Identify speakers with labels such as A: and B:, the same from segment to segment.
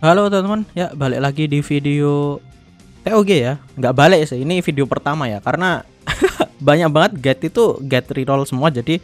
A: Halo teman-teman, ya balik lagi di video TOG ya. Nggak balik sih, ini video pertama ya. Karena banyak banget guide itu guide reroll semua. Jadi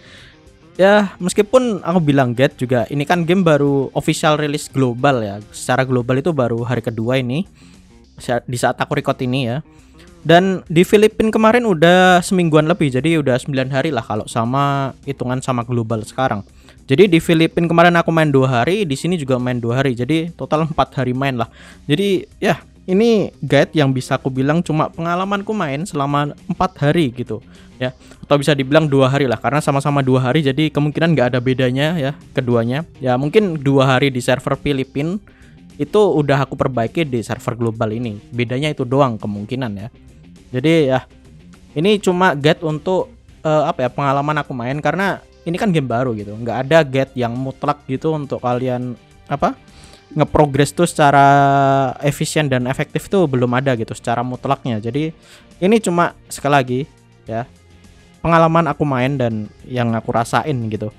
A: ya meskipun aku bilang guide juga, ini kan game baru official release global ya. Secara global itu baru hari kedua ini di saat aku record ini ya. Dan di Filipina kemarin udah semingguan lebih, jadi udah 9 hari lah kalau sama hitungan sama global sekarang. Jadi di Filipina kemarin aku main 2 hari, di sini juga main 2 hari, jadi total 4 hari main lah. Jadi ya ini guide yang bisa aku bilang cuma pengalamanku main selama 4 hari gitu ya, atau bisa dibilang 2 hari lah, karena sama-sama 2 hari, jadi kemungkinan nggak ada bedanya ya keduanya. Ya mungkin 2 hari di server Filipina itu udah aku perbaiki di server global ini, bedanya itu doang kemungkinan ya. Jadi ya ini cuma guide untuk pengalaman aku main, karena ini kan game baru gitu, nggak ada guide yang mutlak gitu untuk kalian ngeprogress tuh secara efisien dan efektif tuh belum ada gitu secara mutlaknya. Jadi ini cuma sekali lagi ya pengalaman aku main dan yang aku rasain gitu,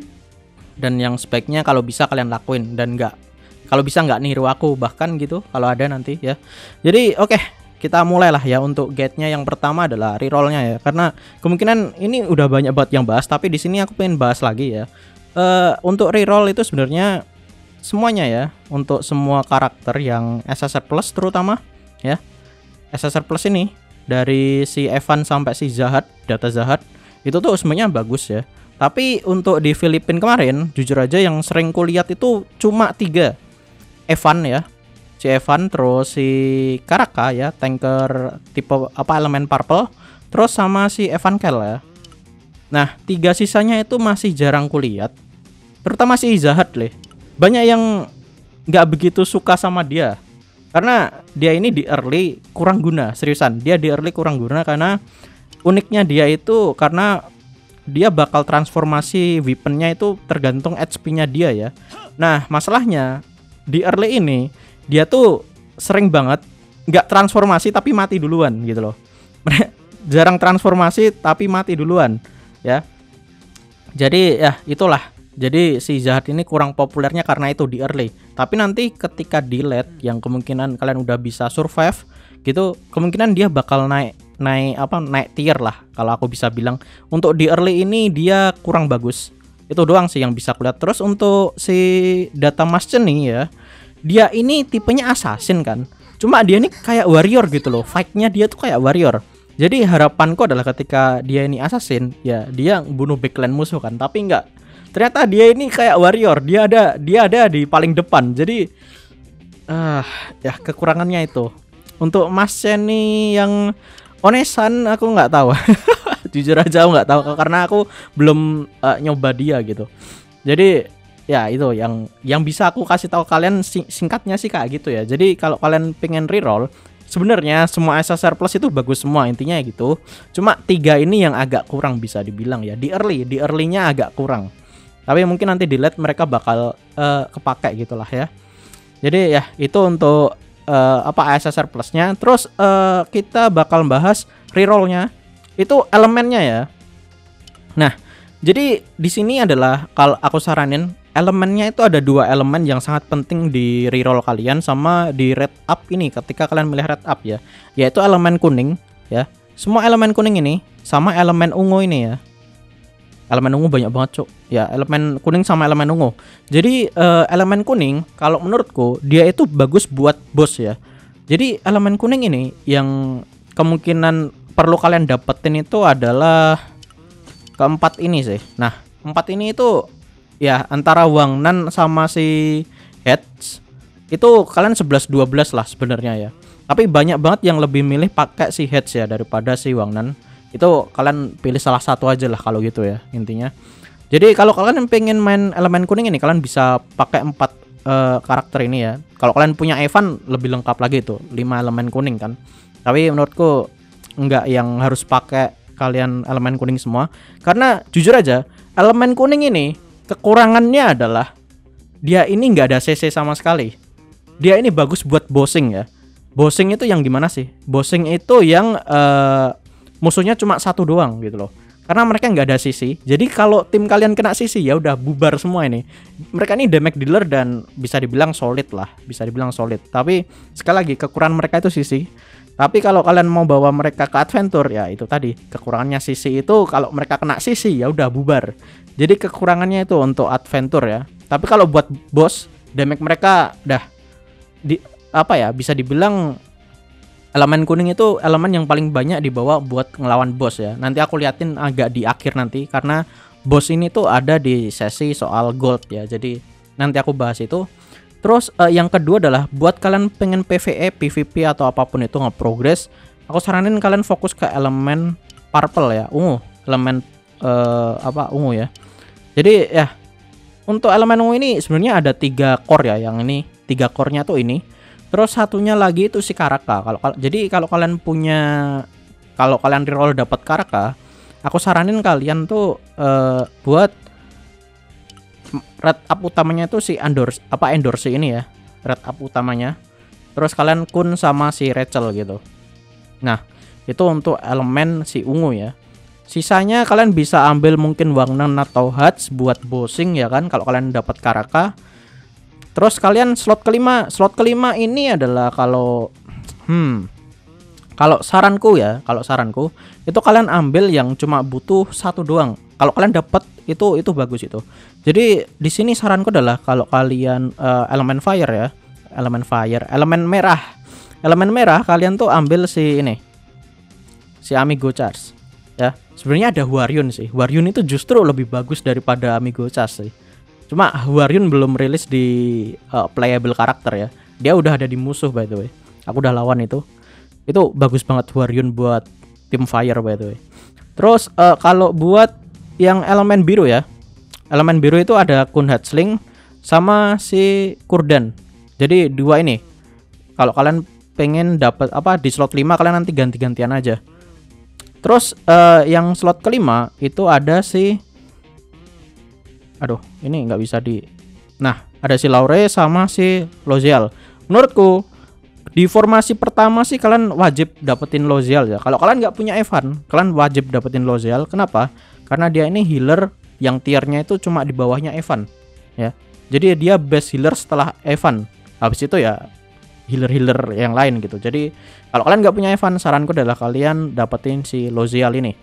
A: dan yang sebaiknya kalau bisa kalian lakuin, dan kalau bisa nggak niru aku bahkan gitu kalau ada nanti ya. Jadi oke, kita mulailah ya untuk guide-nya. Yang pertama adalah reroll-nya ya, karena kemungkinan ini udah banyak banget yang bahas, tapi di sini aku pengen bahas lagi ya. Untuk reroll itu sebenarnya semuanya ya, untuk semua karakter yang SSR Plus terutama ya. SSR Plus ini dari si Evan sampai si Zahad, data Zahad itu tuh semuanya bagus ya. Tapi untuk di Filipina kemarin, jujur aja yang sering kulihat itu cuma 3. Evan ya, si Evan, terus si Karaka ya, tanker tipe elemen purple, terus sama si Evan Kel ya. Nah 3 sisanya itu masih jarang kulihat, terutama si Zahad leh. Banyak yang nggak begitu suka sama dia, karena dia ini di early kurang guna. Seriusan, dia di early kurang guna, karena uniknya dia itu karena dia bakal transformasi weaponnya itu tergantung HP-nya dia ya. Nah masalahnya di early ini dia tuh sering banget nggak transformasi tapi mati duluan gitu loh. Jarang transformasi tapi mati duluan ya. Jadi ya itulah, jadi si Zahad ini kurang populernya karena itu di early. Tapi nanti ketika di late yang kemungkinan kalian udah bisa survive gitu, kemungkinan dia bakal naik tier lah kalau aku bisa bilang. Untuk di early ini dia kurang bagus. Itu doang sih yang bisa kulihat. Terus untuk si data Master nih ya, dia ini tipenya assassin kan, cuma dia ini kayak warrior gitu loh. Fight-nya dia tuh kayak warrior. Jadi harapanku adalah ketika dia ini assassin ya, dia bunuh backline musuh kan. Tapi enggak, ternyata dia ini kayak warrior. Dia ada di paling depan. Jadi ya kekurangannya itu. Untuk Mas Chenny yang Onesan aku nggak tahu. Jujur aja aku nggak tahu, karena aku belum nyoba dia gitu. Jadi ya itu yang bisa aku kasih tahu kalian singkatnya sih kayak gitu ya. Jadi kalau kalian pengen reroll, sebenarnya semua SSR Plus itu bagus semua intinya gitu. Cuma 3 ini yang agak kurang bisa dibilang ya. Di early-nya agak kurang. Tapi mungkin nanti di late mereka bakal kepake gitulah ya. Jadi ya itu untuk SSR Plusnya. Terus kita bakal bahas rerollnya. Itu elemennya ya. Nah, jadi di sini adalah kalau aku saranin elemennya itu ada 2 elemen yang sangat penting di reroll kalian sama di red up ini ketika kalian milih red up ya, yaitu elemen kuning ya. Semua elemen kuning ini sama elemen ungu ini ya. Elemen ungu banyak banget cok ya, elemen kuning sama elemen ungu. Jadi elemen kuning kalau menurutku dia itu bagus buat boss ya. Jadi elemen kuning ini yang kemungkinan perlu kalian dapetin itu adalah keempat ini sih. Nah 4 ini itu ya antara Wang Nan sama si Heads, itu kalian 11-12 lah sebenarnya ya. Tapi banyak banget yang lebih milih pakai si Heads ya daripada si Wang Nan. Itu kalian pilih salah satu aja lah kalau gitu ya intinya. Jadi kalau kalian pengen main elemen kuning ini, kalian bisa pakai 4 karakter ini ya. Kalau kalian punya Evan lebih lengkap lagi tuh, 5 elemen kuning kan. Tapi menurutku enggak yang harus pakai kalian elemen kuning semua, karena jujur aja elemen kuning ini kekurangannya adalah dia ini nggak ada CC sama sekali. Dia ini bagus buat bossing ya. Bossing itu yang gimana sih? Bossing itu yang musuhnya cuma 1 doang gitu loh. karena mereka nggak ada CC. Jadi kalau tim kalian kena CC ya udah bubar semua ini. Mereka ini damage dealer dan bisa dibilang solid lah, bisa dibilang solid. Tapi sekali lagi kekurangan mereka itu CC. Tapi kalau kalian mau bawa mereka ke adventure ya itu tadi kekurangannya CC itu kalau mereka kena CC ya udah bubar. Jadi kekurangannya itu untuk adventure ya. Tapi kalau buat boss damage mereka dah di apa ya bisa dibilang elemen kuning itu elemen yang paling banyak dibawa buat ngelawan bos ya. Nanti aku liatin agak di akhir nanti karena bos ini tuh ada di sesi soal gold ya. Jadi nanti aku bahas itu. Terus yang kedua adalah buat kalian pengen PvE, PvP atau apapun itu nge-progress, aku saranin kalian fokus ke elemen purple ya, ungu, elemen ungu ya. Jadi ya untuk elemen ungu ini sebenarnya ada 3 core ya, yang ini 3 core-nya tuh ini. Terus satunya lagi itu si Karaka. Kalau kalian reroll dapat Karaka, aku saranin kalian tuh buat red up utamanya itu si Endorse ini ya. Red up utamanya. Terus kalian kun sama si Rachel gitu. Nah, itu untuk elemen si ungu ya. Sisanya kalian bisa ambil mungkin Wangnan atau Hats buat bossing ya kan kalau kalian dapat Karaka. Terus kalian slot kelima ini adalah kalau saranku itu kalian ambil yang cuma butuh 1 doang. Kalau kalian dapat itu bagus itu. Jadi di sini saranku adalah kalau kalian elemen fire ya, elemen merah kalian tuh ambil si ini. Si Amigo Charge ya. Sebenarnya ada Hwaryun sih. Hwaryun itu justru lebih bagus daripada Amigo Charge sih. Cuma Hwaryun belum rilis di playable karakter ya. Dia udah ada di musuh by the way. Aku udah lawan itu. Itu bagus banget Hwaryun buat tim fire by the way. Terus kalau buat yang elemen biru ya. Elemen biru itu ada Kun Hatsling sama si Kurdan. Jadi 2 ini. Kalau kalian pengen dapat di slot 5 kalian nanti ganti-gantian aja. Terus yang slot kelima itu ada si ini nggak bisa di. Nah, ada si Laure sama si Lozial. Menurutku di formasi pertama sih kalian wajib dapetin Lozial ya. Kalau kalian nggak punya Evan, kalian wajib dapetin Lozial. Kenapa? Karena dia ini healer yang tiernya itu cuma di bawahnya Evan ya. Jadi dia best healer setelah Evan. Habis itu ya healer-healer yang lain gitu. Jadi kalau kalian nggak punya Evan, saranku adalah kalian dapetin si Lozial ini.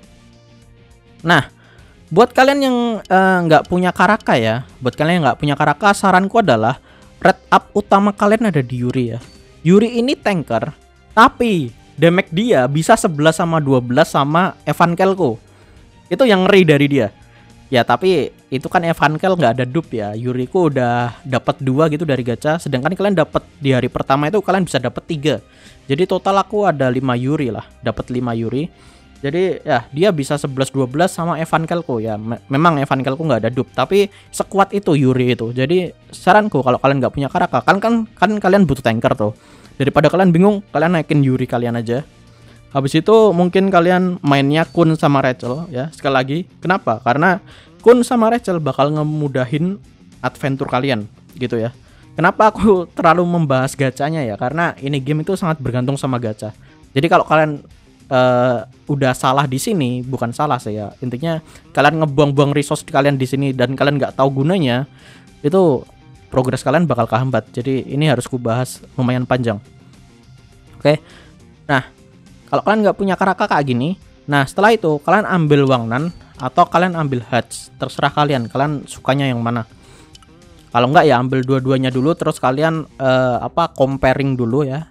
A: Nah, buat kalian yang nggak punya Karaka ya, saranku adalah red up utama kalian ada di Yuri ya. Yuri ini tanker, tapi damage dia bisa 11 sama 12 sama Evan Kelko. Itu yang ngeri dari dia. Ya tapi itu kan Evan Kel nggak ada dupe ya. Yuriku udah dapat 2 gitu dari gacha, sedangkan kalian dapat di hari pertama itu kalian bisa dapat 3. Jadi total aku ada 5 Yuri lah, dapat 5 Yuri. Jadi ya dia bisa 11-12 sama Evan Kelko ya. Memang Evan Kelko nggak ada dupe, tapi sekuat itu Yuri itu. Jadi saranku kalau kalian nggak punya Karaka, kan kalian butuh tanker tuh. Daripada kalian bingung, kalian naikin Yuri kalian aja. Habis itu mungkin kalian mainnya Kun sama Rachel ya. Sekali lagi, kenapa? Karena Kun sama Rachel bakal ngemudahin adventure kalian gitu ya. Kenapa aku terlalu membahas gacanya ya? Karena ini game itu sangat bergantung sama gacha. Jadi kalau kalian udah salah di sini, bukan salah saya. Intinya kalian ngebuang-buang resource kalian di sini dan kalian nggak tahu gunanya, itu progres kalian bakal kehambat. Jadi ini harus kubahas lumayan panjang. Oke. Nah, kalau kalian nggak punya Karaka kayak gini, nah setelah itu kalian ambil Wangnan atau kalian ambil Hats, terserah kalian sukanya yang mana. Kalau nggak ya ambil dua-duanya dulu, terus kalian comparing dulu ya,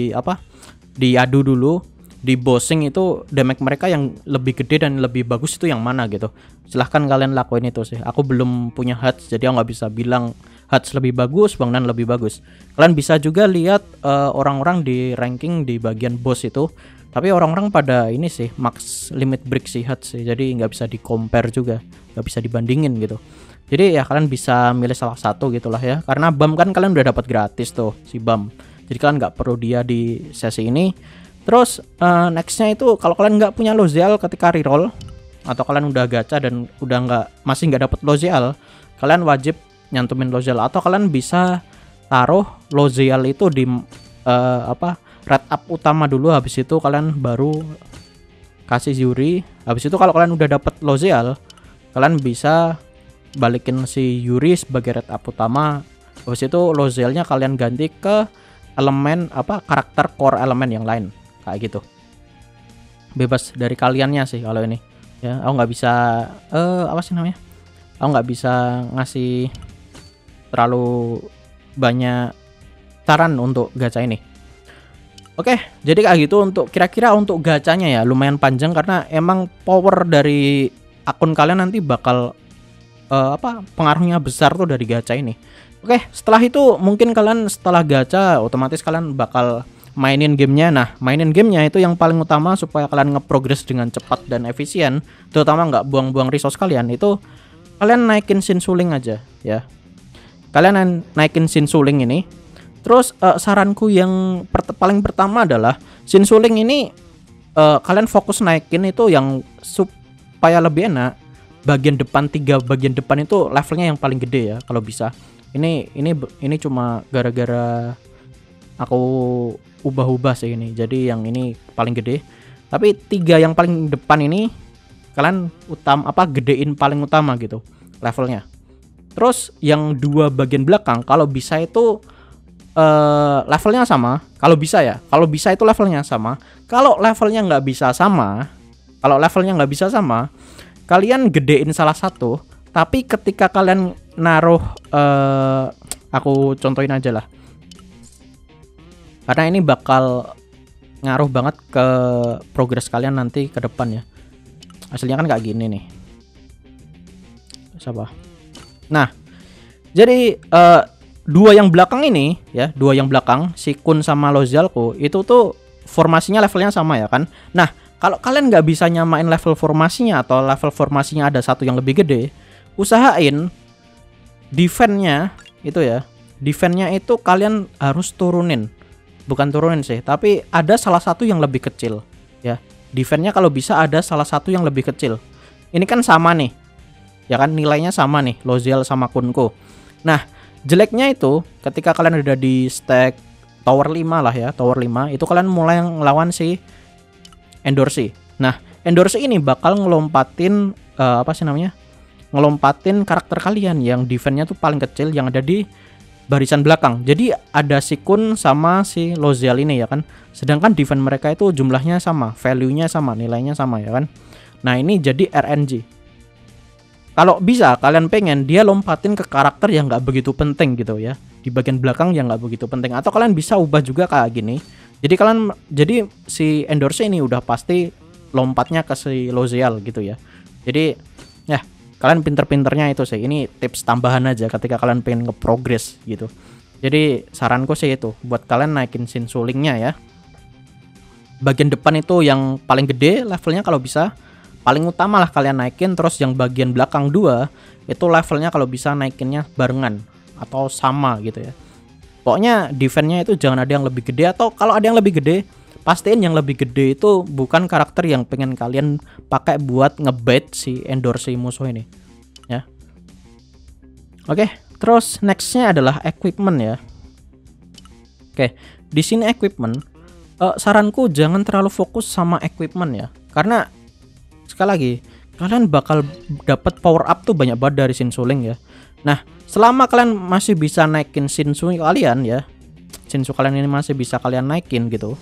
A: diadu dulu. Di bossing itu damage mereka yang lebih gede dan lebih bagus itu yang mana gitu. Silahkan kalian lakuin itu sih. Aku belum punya Hats, jadi aku nggak bisa bilang Hats lebih bagus, Wangnan lebih bagus. Kalian bisa juga lihat orang-orang di ranking di bagian boss itu. Tapi orang-orang pada ini sih max limit break sih Hats sih. Jadi nggak bisa di compare juga, nggak bisa dibandingin gitu. Jadi ya kalian bisa milih salah satu gitulah ya. Karena BAM kan kalian udah dapat gratis tuh si BAM. Jadi kalian nggak perlu dia di sesi ini. Terus nextnya itu kalau kalian nggak punya Lozial ketika reroll atau kalian udah gacha dan masih nggak dapet Lozial, kalian wajib nyantumin Lozial atau kalian bisa taruh Lozial itu di red up utama dulu, habis itu kalian baru kasih Yuri. Habis itu kalau kalian udah dapet Lozeal, kalian bisa balikin si Yuri sebagai red up utama. Habis itu Lozealnya kalian ganti ke elemen karakter core elemen yang lain kayak gitu. Bebas dari kaliannya sih kalau ini. Ya, aku nggak bisa apa sih namanya? Aku nggak bisa ngasih terlalu banyak saran untuk gacha ini. Oke, jadi kayak gitu untuk kira-kira untuk gacanya ya lumayan panjang karena emang power dari akun kalian nanti bakal pengaruhnya besar tuh dari gacha ini. Oke, setelah itu mungkin kalian setelah gacha otomatis kalian bakal mainin gamenya. Nah, mainin gamenya itu yang paling utama supaya kalian nge-progress dengan cepat dan efisien, terutama nggak buang-buang resource kalian, itu kalian naikin Sinsuling aja ya. Kalian naikin Sinsuling ini. Terus saranku yang paling pertama adalah Sinsuling ini kalian fokus naikin itu yang supaya lebih enak. Bagian depan 3 bagian depan itu levelnya yang paling gede ya kalau bisa. Ini cuma gara-gara aku ubah-ubah sih ini. Jadi yang ini paling gede. Tapi 3 yang paling depan ini kalian gedein paling utama gitu levelnya. Terus yang 2 bagian belakang kalau bisa itu levelnya sama. Kalau bisa itu levelnya sama. Kalau levelnya nggak bisa sama, kalian gedein salah satu. Tapi ketika kalian naruh aku contohin aja lah, karena ini bakal ngaruh banget ke progress kalian nanti ke depan ya. Hasilnya kan kayak gini nih. Siapa? Nah, jadi 2 yang belakang ini ya, 2 yang belakang si Kun sama Lozealku itu tuh formasinya levelnya sama ya kan. Nah, kalau kalian nggak bisa nyamain level formasinya atau level formasinya ada satu yang lebih gede, usahain defense-nya itu ya, defense-nya itu kalian harus turunin. Bukan turunin sih, tapi ada salah satu yang lebih kecil ya. Defense-nya kalau bisa ada salah satu yang lebih kecil. Ini kan sama nih. Ya kan nilainya sama nih, Lozeal sama Kunku. Nah, jeleknya itu ketika kalian udah di stack tower 5 lah ya, tower 5 itu kalian mulai ngelawan si Endorsi. Nah, Endorsi ini bakal ngelompatin ngelompatin karakter kalian yang defense-nya tuh paling kecil yang ada di barisan belakang. Jadi ada si Kun sama si Lozeal ini ya kan. Sedangkan defense mereka itu jumlahnya sama, value-nya sama, nilainya sama ya kan. Nah, ini jadi RNG. Kalau bisa kalian pengen dia lompatin ke karakter yang nggak begitu penting gitu ya, di bagian belakang yang nggak begitu penting, atau kalian bisa ubah juga kayak gini. Jadi si Endorse ini udah pasti lompatnya ke si Lozeal gitu ya. Jadi ya kalian pinter-pinternya itu sih. Ini tips tambahan aja ketika kalian pengen nge-progress gitu. Jadi saranku sih itu buat kalian naikin Sinsulingnya ya. Bagian depan itu yang paling gede levelnya kalau bisa. Paling utama lah kalian naikin. Terus yang bagian belakang 2 itu levelnya kalau bisa naikinnya barengan atau sama gitu ya. Pokoknya defense-nya itu jangan ada yang lebih gede, atau kalau ada yang lebih gede pastiin yang lebih gede itu bukan karakter yang pengen kalian pakai buat ngebait si Endorse musuh ini ya. Oke, terus nextnya adalah equipment ya. Oke, di sini equipment saranku jangan terlalu fokus sama equipment ya, karena sekali lagi kalian bakal dapat power up tuh banyak banget dari Sinsuling ya. Nah, selama kalian masih bisa naikin Shinsu kalian ya, Shinsu kalian ini masih bisa kalian naikin gitu.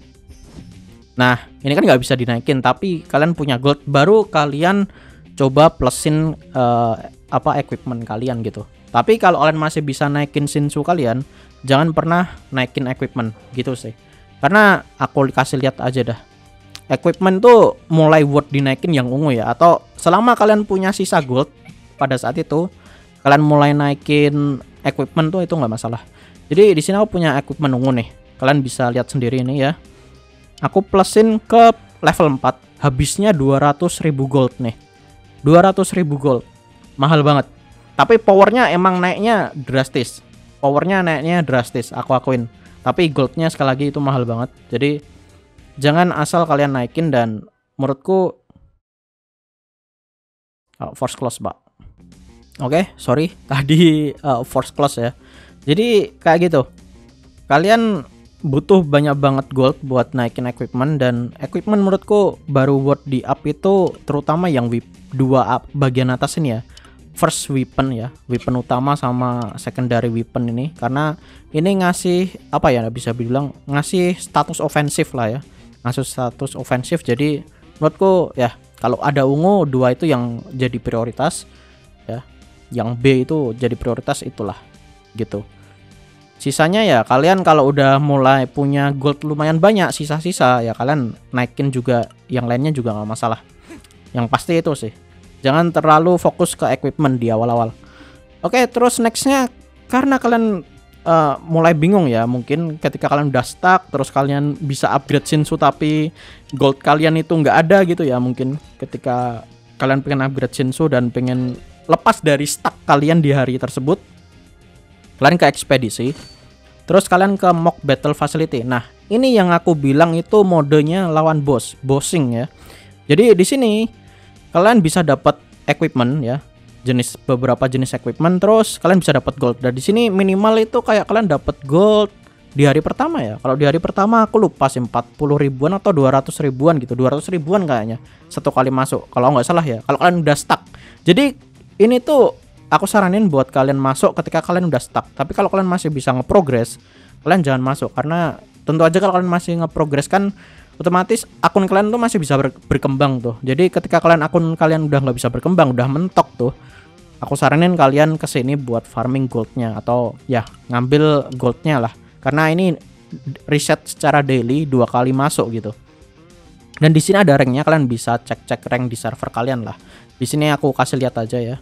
A: Nah, ini kan nggak bisa dinaikin, tapi kalian punya gold, baru kalian coba plusin equipment kalian gitu. Tapi kalau kalian masih bisa naikin Shinsu kalian, jangan pernah naikin equipment gitu sih. Karena aku kasih lihat aja dah. Equipment tuh mulai worth dinaikin yang ungu ya, atau selama kalian punya sisa gold pada saat itu kalian mulai naikin equipment tuh itu nggak masalah. Jadi di sini aku punya equipment ungu nih. Kalian bisa lihat sendiri ini ya. Aku plusin ke level 4, habisnya 200.000 gold nih. 200.000 gold. Mahal banget. Tapi powernya emang naiknya drastis. Aku akuin. Tapi goldnya sekali lagi itu mahal banget. Jadi jangan asal kalian naikin, dan menurutku force close Pak. Oke, sorry tadi force close ya. Jadi kayak gitu. Kalian butuh banyak banget gold buat naikin equipment, dan equipment menurutku baru worth di up itu terutama yang dua bagian atas ini ya. First weapon ya, weapon utama sama secondary weapon ini, karena ini ngasih apa ya, bisa bilang ngasih status ofensif lah ya, ngasih status ofensif. Jadi menurutku ya kalau ada ungu dua itu yang jadi prioritas ya, yang B itu jadi prioritas itulah gitu. Sisanya ya kalian kalau udah mulai punya gold lumayan banyak sisa-sisa ya kalian naikin juga yang lainnya juga nggak masalah. Yang pasti itu sih, jangan terlalu fokus ke equipment di awal-awal. Oke, terus nextnya karena kalian mulai bingung ya, mungkin ketika kalian udah stuck terus kalian bisa upgrade Shinsu tapi gold kalian itu nggak ada gitu ya. Mungkin ketika kalian pengen upgrade Shinsu dan pengen lepas dari stuck kalian di hari tersebut, kalian ke ekspedisi, terus kalian ke mock battle facility. Nah, ini yang aku bilang itu modenya lawan bossing ya. Jadi di sini kalian bisa dapat equipment ya, beberapa jenis equipment, terus kalian bisa dapat gold. Dan di sini minimal itu kayak kalian dapat gold di hari pertama ya. Kalau di hari pertama aku lupa sih 40 ribuan atau 200 ribuan gitu. 200 ribuan kayaknya satu kali masuk kalau nggak salah ya, kalau kalian udah stuck. Jadi ini tuh aku saranin buat kalian masuk ketika kalian udah stuck. Tapi kalau kalian masih bisa ngeprogres, kalian jangan masuk, karena tentu aja kalau kalian masih ngeprogres kan otomatis akun kalian tuh masih bisa berkembang tuh. Jadi ketika akun kalian udah nggak bisa berkembang, udah mentok tuh, aku saranin kalian kesini buat farming goldnya atau ya ngambil goldnya lah, karena ini reset secara daily 2 kali masuk gitu. Dan di sini ada ranknya, kalian bisa cek rank di server kalian lah. Di sini aku kasih lihat aja ya.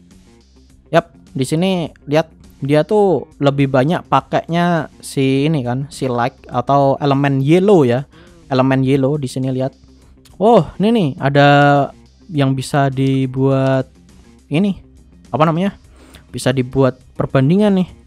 A: Yap, di sini lihat dia tuh lebih banyak pakainya si ini kan, si like atau elemen yellow ya. Elemen yellow di sini lihat. Oh, ini nih ada yang bisa dibuat ini. Apa namanya? Bisa dibuat perbandingan nih.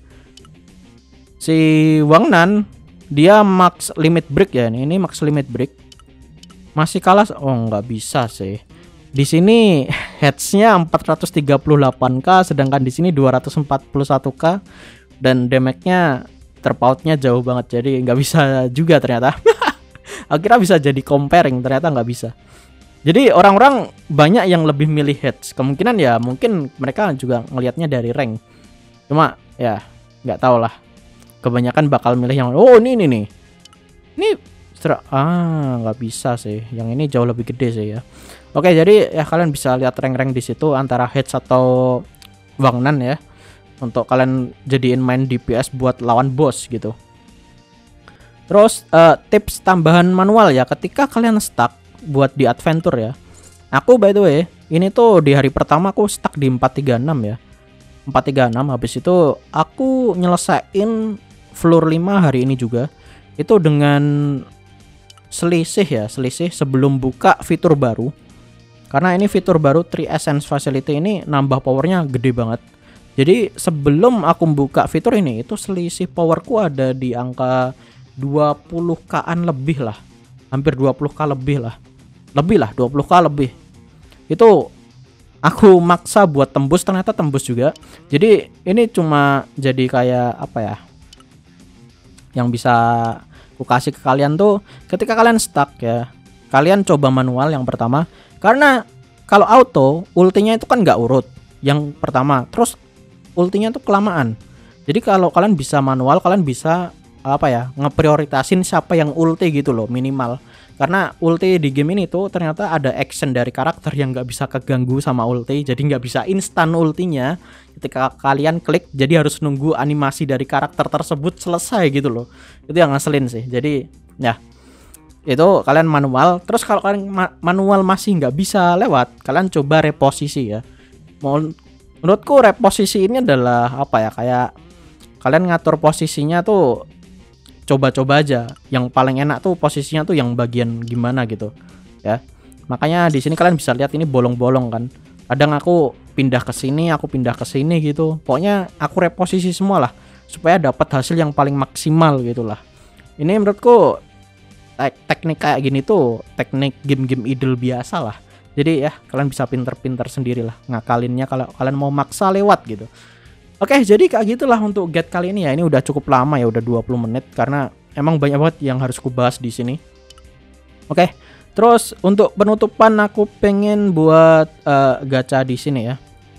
A: Si Wangnan dia max limit break ya, ini max limit break. Masih kalah, oh nggak bisa sih. Di sini heads-nya 438k, sedangkan di sini 241k, dan damage-nya terpautnya jauh banget, jadi nggak bisa juga ternyata. Akhirnya bisa jadi comparing, ternyata nggak bisa. Jadi orang-orang banyak yang lebih milih heads. Kemungkinan ya mungkin mereka juga ngelihatnya dari rank. Cuma ya nggak tahu lah. Kebanyakan bakal milih yang ini nih. Ini nggak bisa sih. Yang ini jauh lebih gede sih ya. Oke, jadi ya kalian bisa lihat rank-rank di situ antara heads atau Wangnan ya. Untuk kalian jadiin main DPS buat lawan boss gitu. Terus tips tambahan manual ya ketika kalian stuck buat di adventure ya. Aku by the way, ini tuh di hari pertama aku stuck di 436 ya. 436, habis itu aku nyelesain floor 5 hari ini juga. Itu dengan selisih sebelum buka fitur baru. Karena ini fitur baru 3 Essence Facility ini nambah powernya gede banget. Jadi sebelum aku buka fitur ini, itu selisih powerku ada di angka 20k-an lebih lah. Hampir 20k lebih lah. Lebih lah, 20k lebih. Itu aku maksa buat tembus, ternyata tembus juga. Jadi ini cuma jadi kayak apa ya, yang bisa aku kasih ke kalian tuh, ketika kalian stuck ya, kalian coba manual yang pertama. Karena kalau auto, ultinya itu kan nggak urut yang pertama, terus ultinya tuh kelamaan. Jadi kalau kalian bisa manual, kalian bisa apa ya, ngeprioritasin siapa yang ulti gitu loh, minimal. Karena ulti di game ini tuh ternyata ada action dari karakter yang nggak bisa keganggu sama ulti, jadi nggak bisa instan ultinya ketika kalian klik, jadi harus nunggu animasi dari karakter tersebut selesai gitu loh. Itu yang ngeselin sih. Jadi ya itu kalian manual. Terus kalau kalian manual masih nggak bisa lewat, kalian coba reposisi ya. Menurutku reposisi ini adalah apa ya, kayak kalian ngatur posisinya tuh coba-coba aja. Yang paling enak tuh posisinya tuh yang bagian gimana gitu ya. Makanya di sini kalian bisa lihat ini bolong-bolong kan. Kadang aku pindah ke sini, aku pindah ke sini gitu. Pokoknya aku reposisi semua lah supaya dapat hasil yang paling maksimal gitulah. Ini menurutku teknik kayak gini tuh teknik game-game idle biasa lah. Jadi ya kalian bisa pinter-pinter sendiri lah ngakalinnya kalau kalian mau maksa lewat gitu. Oke, jadi kayak gitulah untuk guide kali ini ya. Ini udah cukup lama ya, udah 20 menit karena emang banyak banget yang harus ku bahas di sini. Oke. Terus untuk penutupan aku pengen buat gacha di sini ya.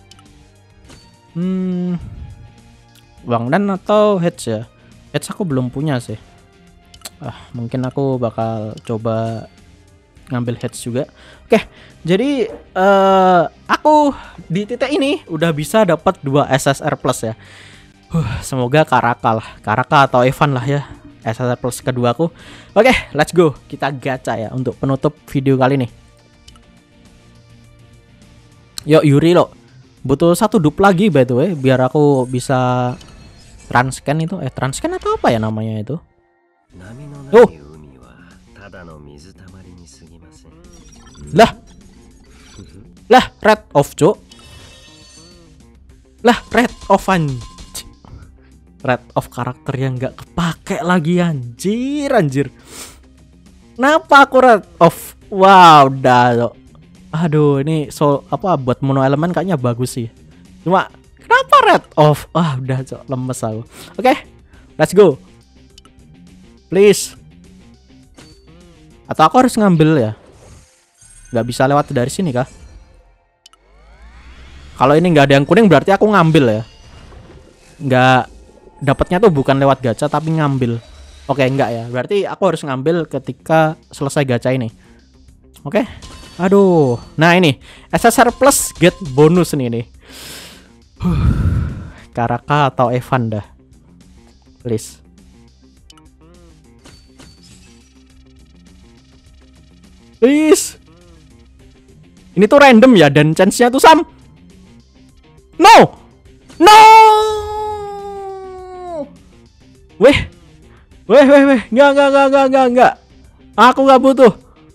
A: Wangdan atau Hedge ya? Hedge aku belum punya sih. Mungkin aku bakal coba ngambil Hedge juga. Oke, jadi aku di titik ini udah bisa dapat 2 SSR plus ya. Semoga Karaka atau Evan lah ya, SSR plus kedua aku. Oke, let's go. Kita gacha ya untuk penutup video kali ini. Yuk Yuri lo. Butuh 1 dup lagi by the way biar aku bisa transcan itu. Transcan atau apa ya namanya itu? Lah red off cok. Lah red off red off karakter yang nggak kepake lagi anjir. Kenapa aku red off? Wow, dah. Aduh, ini buat mono elemen kayaknya bagus sih. Cuma kenapa red off? Udah cok, lemes aku. Oke, let's go. Please. Atau aku harus ngambil ya? Nggak bisa lewat dari sini kah? Kalau ini nggak ada yang kuning berarti aku ngambil ya. Nggak, dapatnya tuh bukan lewat gacha tapi ngambil. Oke, enggak ya. Berarti aku harus ngambil ketika selesai gacha ini. Oke. Aduh. Nah ini SSR plus get bonus nih. Karaka atau Evan dah. Please. Please. Ini tuh random ya dan chance-nya tuh Sam. No. Weh. Enggak. Aku nggak butuh.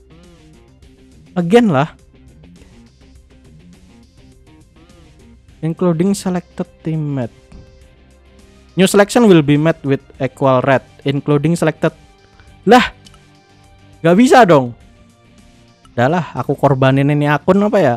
A: Again lah. Including selected teammate. New selection will be met with equal rate, including selected. Lah. Gak bisa dong. Udahlah, aku korbanin ini akun apa ya?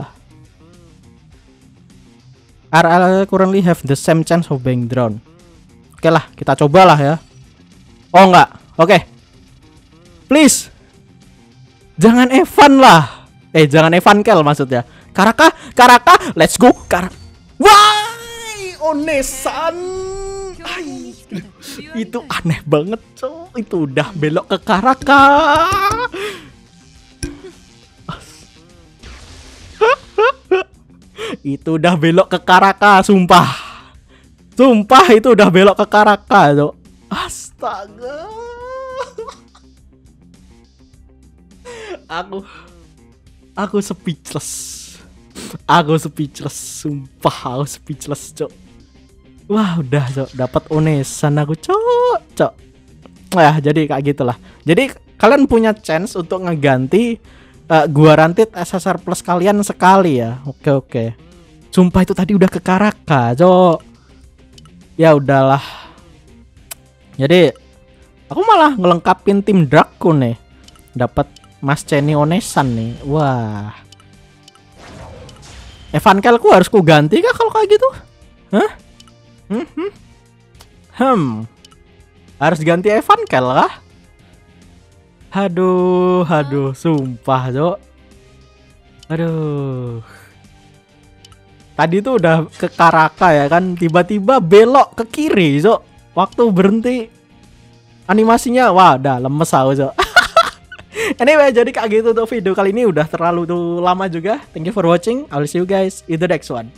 A: RL currently have the same chance of being drawn. Oke lah, kita cobalah ya. Oh enggak. Oke. Please. Jangan Evan lah. Jangan Evan Kel maksudnya. Karaka, let's go. Why, Onesan. Itu aneh banget, cok. Itu udah belok ke Karaka. Itu udah belok ke Karaka, sumpah. Sumpah itu udah belok ke Karaka, cok. Astaga. Aku speechless. Sumpah aku speechless, cok. Wah, udah, cok, dapat Onesan aku, cok. Jadi kayak gitulah. Jadi kalian punya chance untuk ngeganti guaranteed SSR plus kalian sekali ya. Oke. Sumpah itu tadi udah ke Karaka, cok. Ya udahlah. Jadi aku malah ngelengkapin tim Draco nih. Dapat Mas Ceni Onesan nih. Wah. Evan Kelku harus ku ganti kah kalau kayak gitu? Hah? Harus ganti Evan Kel kah? Aduh, sumpah, cok. Aduh. Tadi tuh udah ke Karaka ya kan, tiba-tiba belok ke kiri, cok. Waktu berhenti animasinya, wah, udah lemes aku, cok. Anyway, jadi kayak gitu tuh video kali ini udah terlalu lama juga. Thank you for watching. I'll see you guys in the next one.